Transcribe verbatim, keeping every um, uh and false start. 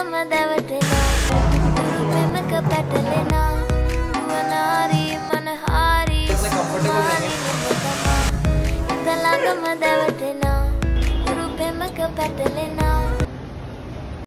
ළඟම දැවටෙනා රූපෙමක පැටලෙනා නුවණාරි මනහාරි සම්මානි නෙමෙතමා හිත ළඟම දැවටෙනා රූපෙමක පැටලෙනා